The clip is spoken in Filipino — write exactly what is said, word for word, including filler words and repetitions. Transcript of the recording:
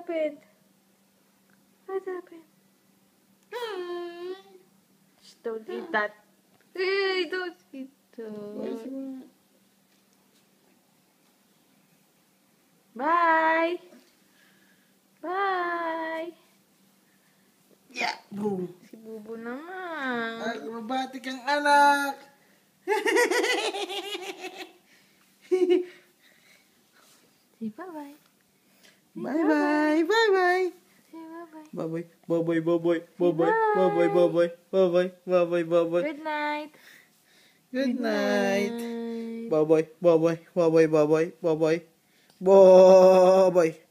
happened? What happened? Shh, don't eat that. Hey, don't eat that. Bye. Bye. Yeah, boom. Si Bubo naman. Acrobatic ang anak. Say bye-bye. Bye-bye. Bye-bye. Say bye-bye. Bye-bye. Bye-bye. Bye-bye. Bye-bye. Bye-bye. Bye-bye. Bye-bye. Bye-bye. Bye-bye. Good night. Good night. night. Bye-bye. Bye-bye. Bye-bye. Bye-bye. Bye-bye. Bye-bye.